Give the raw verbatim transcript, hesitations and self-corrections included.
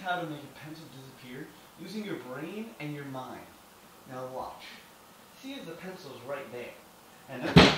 how to make a pencil disappear using your brain and your mind. Now watch. See if the pencil's right there. And then